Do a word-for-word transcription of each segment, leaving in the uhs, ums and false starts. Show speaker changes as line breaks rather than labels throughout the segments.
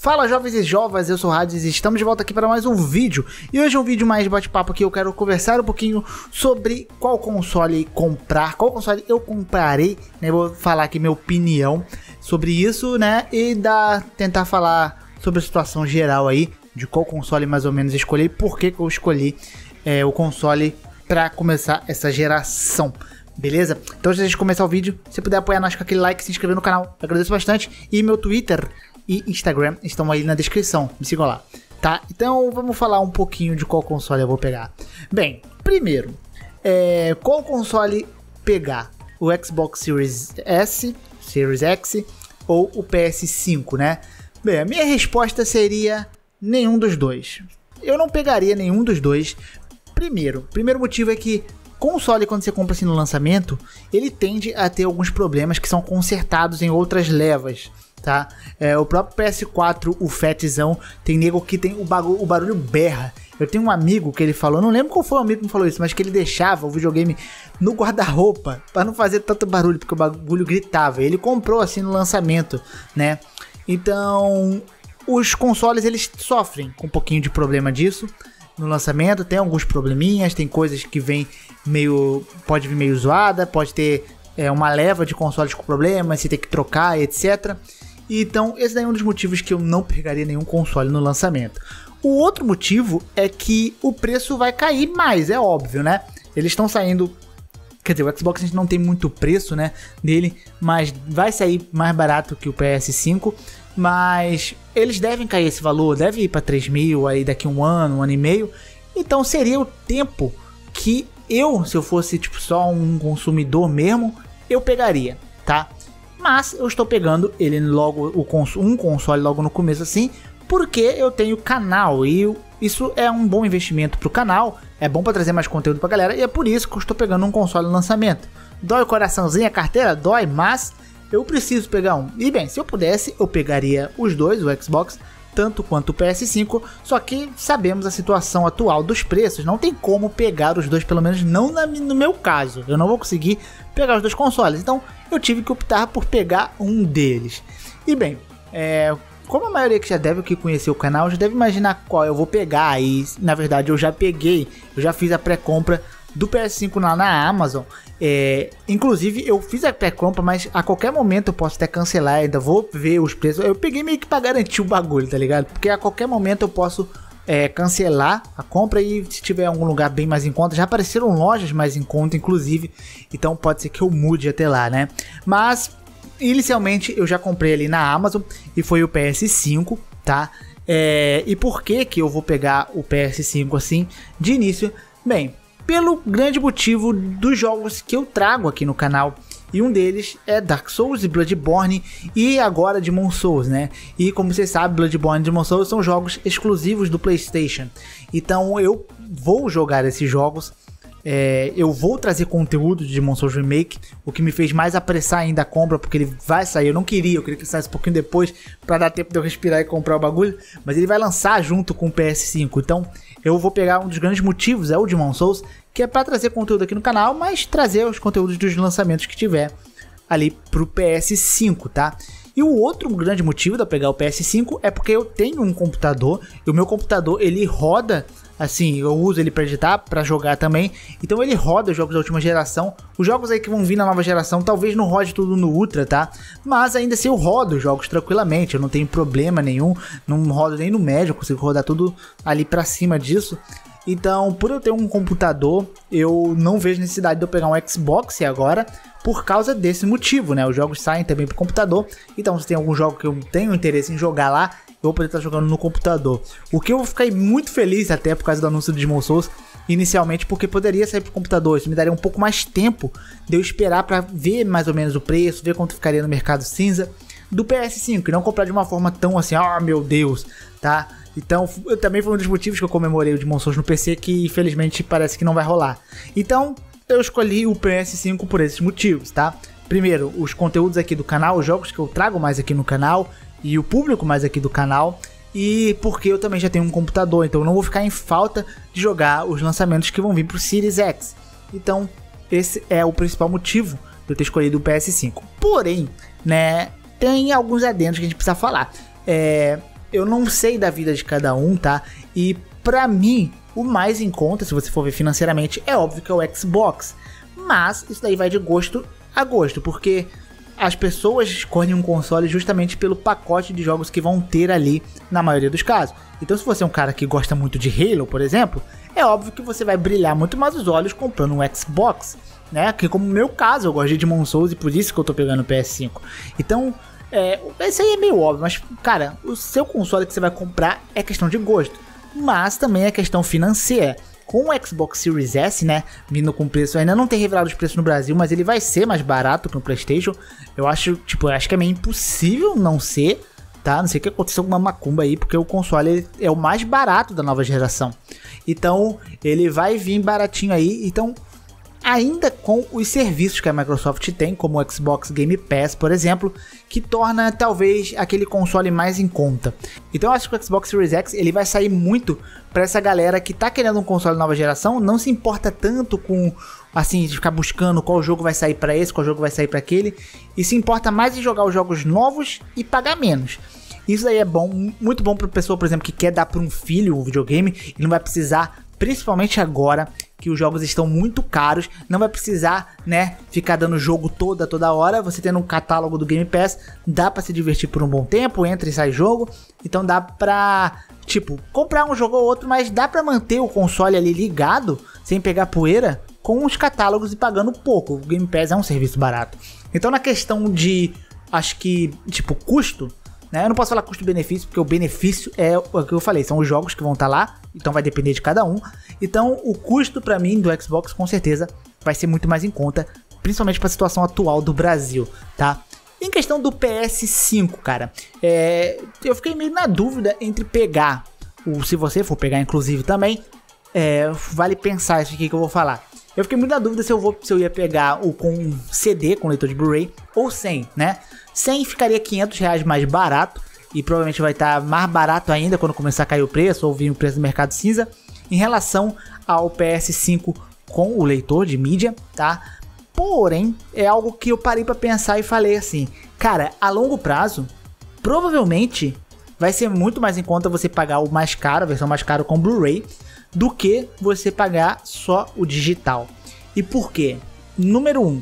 Fala jovens e jovas, eu sou o Hades e estamos de volta aqui para mais um vídeo. E hoje é um vídeo mais bate-papo que eu quero conversar um pouquinho sobre qual console comprar, qual console eu comprarei, né? Vou falar aqui minha opinião sobre isso, né? E dar, tentar falar sobre a situação geral aí, de qual console mais ou menos escolhi, por que que eu escolhi é, o console para começar essa geração. Beleza? Então antes de começar o vídeo, se puder apoiar nós com aquele like, se inscrever no canal, eu agradeço bastante. E meu Twitter e Instagram estão aí na descrição, me sigam lá, tá? Então vamos falar um pouquinho de qual console eu vou pegar. Bem, primeiro, é, qual console pegar? O Xbox Series S, Series X ou o P S cinco, né? Bem, a minha resposta seria nenhum dos dois. Eu não pegaria nenhum dos dois. Primeiro, primeiro motivo é que console, quando você compra assim no lançamento, ele tende a ter alguns problemas que são consertados em outras levas, tá? É, o próprio P S quatro, o Fatzão, tem nego que tem o, bagulho, o barulho berra. Eu tenho um amigo que ele falou, não lembro qual foi o amigo que me falou isso, mas que ele deixava o videogame no guarda-roupa para não fazer tanto barulho, porque o bagulho gritava. Ele comprou assim no lançamento, né? Então, os consoles eles sofrem com um pouquinho de problema disso. No lançamento tem alguns probleminhas, tem coisas que vem meio, pode vir meio zoada, pode ter é, uma leva de consoles com problemas, você tem que trocar, etcétera. Então esse daí é um dos motivos que eu não pegaria nenhum console no lançamento. O outro motivo é que o preço vai cair mais, é óbvio, né? Eles estão saindo, quer dizer, o Xbox a gente não tem muito preço, né, dele, mas vai sair mais barato que o P S cinco. Mas eles devem cair esse valor, deve ir para três mil aí daqui a um ano, um ano e meio. Então seria o tempo que eu, se eu fosse tipo só um consumidor mesmo, eu pegaria, tá? Mas eu estou pegando ele logo, o cons um console logo no começo assim, porque eu tenho canal e isso é um bom investimento pro canal, é bom para trazer mais conteúdo pra galera e é por isso que eu estou pegando um console no lançamento. Dói o coraçãozinho, a carteira dói, mas eu preciso pegar um. E bem, se eu pudesse, eu pegaria os dois, o Xbox, tanto quanto o P S cinco, só que sabemos a situação atual dos preços, não tem como pegar os dois, pelo menos não na, no meu caso. Eu não vou conseguir pegar os dois consoles, então eu tive que optar por pegar um deles. E bem, é, como a maioria que já deve que conhecer o canal, já deve imaginar qual eu vou pegar, e na verdade eu já peguei, eu já fiz a pré-compra do P S cinco lá na Amazon. É, inclusive eu fiz a pré-compra, mas a qualquer momento eu posso até cancelar, ainda vou ver os preços. Eu peguei meio que pra garantir o bagulho, tá ligado? Porque a qualquer momento eu posso é, cancelar a compra e se tiver algum lugar bem mais em conta, já apareceram lojas mais em conta inclusive, então pode ser que eu mude até lá, né? Mas inicialmente eu já comprei ali na Amazon e foi o P S cinco, tá? É, e por que que eu vou pegar o P S cinco assim de início? Bem, pelo grande motivo dos jogos que eu trago aqui no canal. E um deles é Dark Souls e Bloodborne e agora Demon Souls, né? E como você sabe, Bloodborne e Demon Souls são jogos exclusivos do PlayStation. Então eu vou jogar esses jogos. É, eu vou trazer conteúdo de Demon Souls Remake, o que me fez mais apressar ainda a compra, porque ele vai sair. Eu não queria, eu queria que ele saísse um pouquinho depois para dar tempo de eu respirar e comprar o bagulho, mas ele vai lançar junto com o P S cinco. Então eu vou pegar um dos grandes motivos, é o Demon Souls, que é para trazer conteúdo aqui no canal, mas trazer os conteúdos dos lançamentos que tiver ali pro P S cinco, tá? E o outro grande motivo de eu pegar o P S cinco é porque eu tenho um computador, e o meu computador ele roda, assim, eu uso ele para editar, para jogar também, então ele roda os jogos da última geração. Os jogos aí que vão vir na nova geração talvez não rode tudo no Ultra, tá? Mas ainda assim eu rodo os jogos tranquilamente, eu não tenho problema nenhum, não rodo nem no médio, eu consigo rodar tudo ali para cima disso. Então, por eu ter um computador, eu não vejo necessidade de eu pegar um Xbox agora, por causa desse motivo, né? Os jogos saem também pro computador, então se tem algum jogo que eu tenho interesse em jogar lá, eu vou poder estar jogando no computador. O que eu fiquei muito feliz até por causa do anúncio do Demon Souls, inicialmente, porque poderia sair pro computador, isso me daria um pouco mais tempo de eu esperar para ver mais ou menos o preço, ver quanto ficaria no mercado cinza do P S cinco, e não comprar de uma forma tão assim, ah, meu Deus, tá? Então, eu, também foi um dos motivos que eu comemorei o Demon Souls no P C, que infelizmente parece que não vai rolar. Então, eu escolhi o P S cinco por esses motivos, tá? Primeiro, os conteúdos aqui do canal, os jogos que eu trago mais aqui no canal, e o público mais aqui do canal, e porque eu também já tenho um computador, então eu não vou ficar em falta de jogar os lançamentos que vão vir pro Series X. Então, esse é o principal motivo de eu ter escolhido o P S cinco. Porém, né, tem alguns adendos que a gente precisa falar. É... eu não sei da vida de cada um, tá? E pra mim, o mais em conta, se você for ver financeiramente, é óbvio que é o Xbox. Mas isso daí vai de gosto a gosto, porque as pessoas escolhem um console justamente pelo pacote de jogos que vão ter ali na maioria dos casos. Então se você é um cara que gosta muito de Halo, por exemplo, é óbvio que você vai brilhar muito mais os olhos comprando um Xbox, né? Que como no meu caso, eu gosto de Demon's Souls e por isso que eu tô pegando o P S cinco. Então, é, isso aí é meio óbvio, mas cara, o seu console que você vai comprar é questão de gosto, mas também é questão financeira. Com o Xbox Series S, né, vindo com preço, ainda não tem revelado os preços no Brasil, mas ele vai ser mais barato que o PlayStation. Eu acho, tipo, eu acho que é meio impossível não ser, tá? Não sei o que aconteceu com uma macumba aí, porque o console é o mais barato da nova geração. Então, ele vai vir baratinho aí, então... ainda com os serviços que a Microsoft tem, como o Xbox Game Pass, por exemplo, que torna talvez aquele console mais em conta. Então eu acho que o Xbox Series X ele vai sair muito para essa galera que tá querendo um console nova geração, não se importa tanto com assim de ficar buscando qual jogo vai sair para esse, qual jogo vai sair para aquele, e se importa mais em jogar os jogos novos e pagar menos. Isso aí é bom, muito bom para pessoa, por exemplo, que quer dar para um filho um videogame e não vai precisar, principalmente agora que os jogos estão muito caros, não vai precisar, né, ficar dando jogo toda, toda hora. Você tendo um catálogo do Game Pass, dá pra se divertir por um bom tempo, entra e sai jogo, então dá pra, tipo, comprar um jogo ou outro, mas dá pra manter o console ali ligado, sem pegar poeira, com os catálogos e pagando pouco. O Game Pass é um serviço barato. Então na questão de, acho que, tipo, custo, né, eu não posso falar custo-benefício, porque o benefício é o que eu falei, são os jogos que vão estar lá, então vai depender de cada um. Então o custo pra mim do Xbox com certeza vai ser muito mais em conta, principalmente para a situação atual do Brasil, tá? Em questão do P S cinco, cara, é, eu fiquei meio na dúvida entre pegar, o, se você for pegar inclusive também, é, vale pensar isso aqui que eu vou falar. Eu fiquei muito na dúvida se eu, vou, se eu ia pegar o com C D, com leitor de Blu-ray, ou sem, né? sem ficaria quinhentos reais mais barato, e provavelmente vai estar mais barato ainda quando começar a cair o preço, ou vir o preço do mercado cinza, em relação ao P S cinco com o leitor de mídia, tá? Porém, é algo que eu parei para pensar e falei assim, cara, a longo prazo, provavelmente vai ser muito mais em conta você pagar o mais caro, a versão mais cara com Blu-ray, do que você pagar só o digital. E por quê? Número um,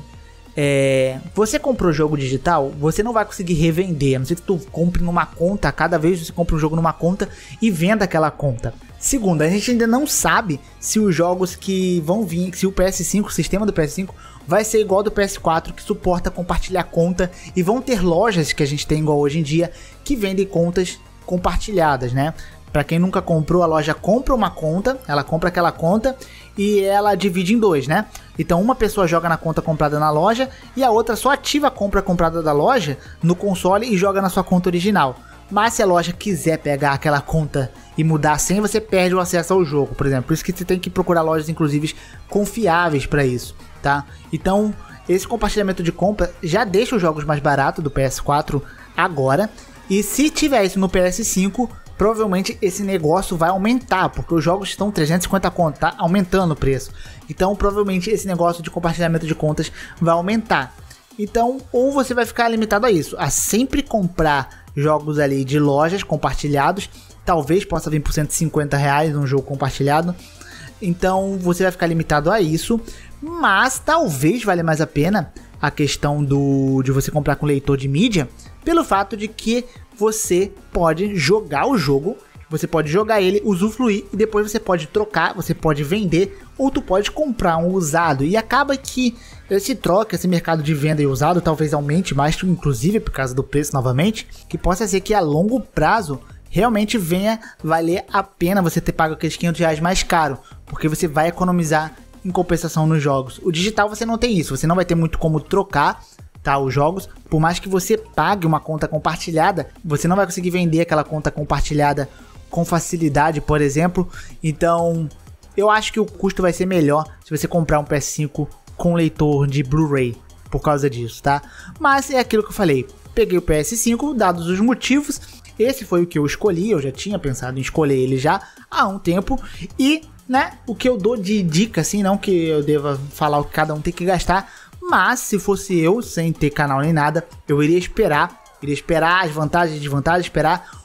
é, você comprou o jogo digital, você não vai conseguir revender, a não ser que tu compre numa conta, cada vez você compra um jogo numa conta e venda aquela conta. Segundo, a gente ainda não sabe se os jogos que vão vir, se o P S cinco, o sistema do P S cinco vai ser igual ao do P S quatro, que suporta compartilhar conta, e vão ter lojas que a gente tem igual hoje em dia, que vendem contas compartilhadas, né? Pra quem nunca comprou, a loja compra uma conta, ela compra aquela conta e ela divide em dois, né? Então uma pessoa joga na conta comprada na loja e a outra só ativa a compra comprada da loja no console e joga na sua conta original. Mas se a loja quiser pegar aquela conta e mudar a senha, você perde o acesso ao jogo, por exemplo. Por isso que você tem que procurar lojas, inclusive, confiáveis para isso, tá? Então, esse compartilhamento de compra já deixa os jogos mais baratos do P S quatro agora. E se tiver isso no P S cinco, provavelmente esse negócio vai aumentar, porque os jogos estão trezentos e cinquenta conto, tá aumentando o preço. Então, provavelmente esse negócio de compartilhamento de contas vai aumentar. Então, ou você vai ficar limitado a isso, a sempre comprar jogos ali de lojas compartilhados, talvez possa vir por cento e cinquenta reais um jogo compartilhado, então você vai ficar limitado a isso, mas talvez valha mais a pena a questão do, de você comprar com leitor de mídia, pelo fato de que você pode jogar o jogo, você pode jogar ele, usufruir, e depois você pode trocar, você pode vender, ou tu pode comprar um usado, e acaba que esse troca, esse mercado de venda e usado talvez aumente mais, inclusive por causa do preço novamente, que possa ser que a longo prazo realmente venha valer a pena você ter pago aqueles quinhentos reais mais caro, porque você vai economizar em compensação nos jogos. O digital você não tem isso, você não vai ter muito como trocar, tá, os jogos, por mais que você pague uma conta compartilhada, você não vai conseguir vender aquela conta compartilhada com facilidade, por exemplo. Então eu acho que o custo vai ser melhor se você comprar um P S cinco com leitor de Blu-ray, por causa disso, tá? Mas é aquilo que eu falei, peguei o P S cinco, dados os motivos, esse foi o que eu escolhi, eu já tinha pensado em escolher ele já há um tempo, e, né, o que eu dou de dica, assim, não que eu deva falar o que cada um tem que gastar, mas se fosse eu, sem ter canal nem nada, eu iria esperar, iria esperar as vantagens e desvantagens, esperar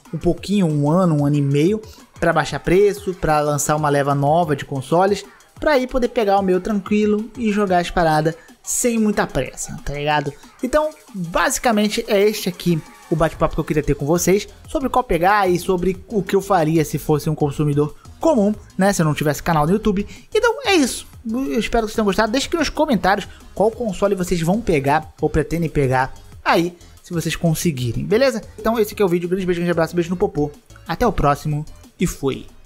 um pouquinho, um ano, um ano e meio, para baixar preço, para lançar uma leva nova de consoles, para aí poder pegar o meu tranquilo e jogar as paradas sem muita pressa, tá ligado? Então, basicamente é este aqui o bate-papo que eu queria ter com vocês, sobre qual pegar e sobre o que eu faria se fosse um consumidor comum, né, se eu não tivesse canal no YouTube. Então é isso, eu espero que vocês tenham gostado. Deixe aqui nos comentários qual console vocês vão pegar ou pretendem pegar aí, se vocês conseguirem, beleza? Então esse aqui é o vídeo, grande beijo, grande abraço, beijo no popô, até o próximo e fui!